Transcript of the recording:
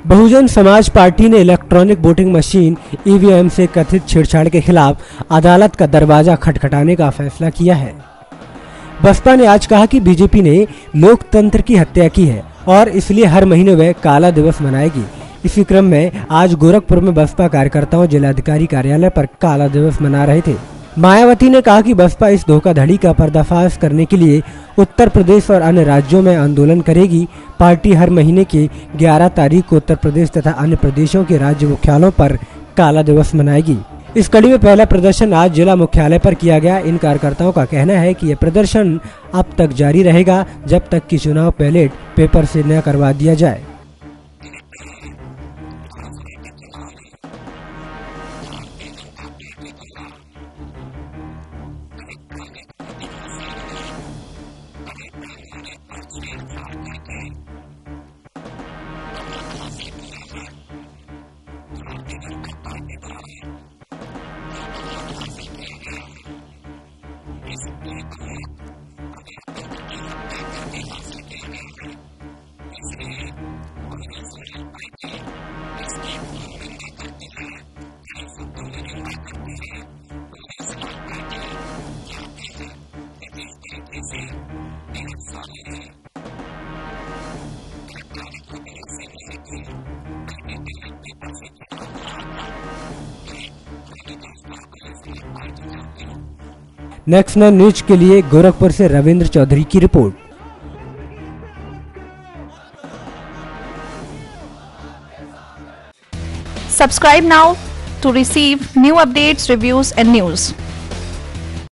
Bahujan Samaj party ने electronic voting machine EVM से कथित छेड़छाड़ के खिलाफ अदालत का दरवाजा खटखटाने का फैसला किया है। बसपा ने आज कहा कि बीजेपी ने लोकतंत्र की हत्या की है और इसलिए हर महीने वह काला दिवस मनाएगी। इसी क्रम में आज गोरखपुर में बसपा कार्यकर्ताओं जिलाधिकारी कार्यालय पर काला दिवस मना रहे थे। मायावती ने कहा कि बसपा इस धोखाधड़ी का पर्दाफाश करने के लिए उत्तर प्रदेश और अन्य राज्यों में आंदोलन करेगी। पार्टी हर महीने की 11 तारीख को उत्तर प्रदेश तथा अन्य प्रदेशों के राज्य मुख्यालयों पर काला दिवस मनाएगी। इस कड़ी में पहला प्रदर्शन आज जिला मुख्यालय पर किया गया। इन कार्यकर्ताओं का कहना है कि यह प्रदर्शन अब तक जारी रहेगा जब तक कि चुनाव बैलेट पेपर से न करवा दिया जाए। नेक्स्ट न्यूज के लिए गोरखपुर से रविंद्र चौधरी की report. Subscribe now to receive new updates, reviews and news.